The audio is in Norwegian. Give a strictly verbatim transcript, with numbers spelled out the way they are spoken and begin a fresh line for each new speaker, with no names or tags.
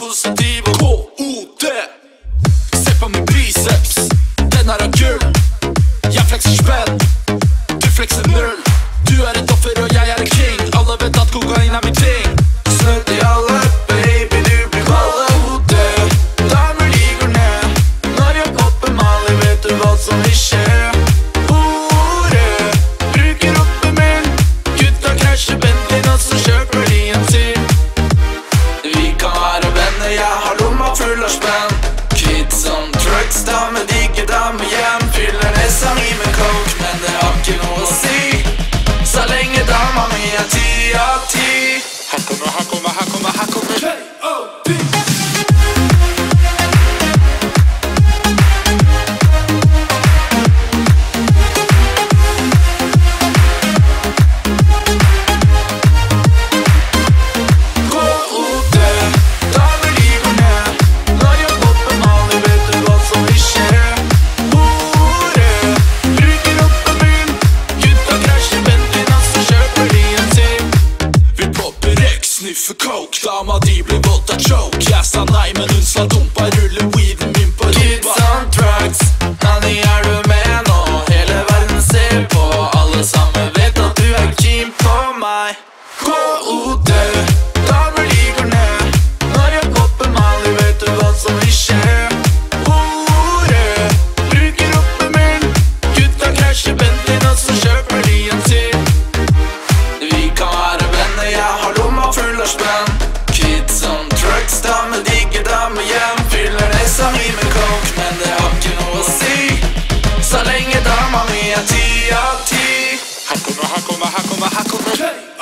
positiv og K O D. Se på min biceps, den her er gull. Jeg flekser spenn, du flekser null. Du er et offer og jeg er en king. Alle vet at kokain er min ting. Snøtt i alle, baby, du blir kald av hodet. Damer de går ned når jeg popper Mali, vet du hva som vil skje? Hore, bruker oppen min. Gutta krasjer Bentley og så kjøper de en til. Vi kan være venner, jeg har lomma full av spenn. Kids on drugs, dame digger dame hjem. Fyller nesa mi med coke, men det har ikke noe å si så lenge dama mi er ti av ti. Her kommer, her kommer, her kommer, her kommer K O D. K O D. Damer de går ned når jeg popper Mali, vet du hva som vil skje? Hore, bruker oppen min. Gutta krasjer Bentley og så kjøper de en til. Vi popper X, sniffer coke. Dama de blir våt av choke. Jeg sa nei, men hun sa dumpa. Ruller weeden min på rumpa. Kids on drugs, honey, er du med nå? Hele verden ser på, alle sammen vet at du er keen på meg. K O D. Damer de går ned når jeg popper Mali, vet du hva som vil skje? Hore, bruker oppen min. Gutta krasjer Bentley og så kjøper de en til. Vi kan være venner, jeg har lomma full av spenn. Kids on drugs, dame digger dame hjem. Fyller nesa mi med coke, men det har ikke noe å si så lenge dama mi er ti av ti. Her kommer, her kommer, her kommer, her kommer K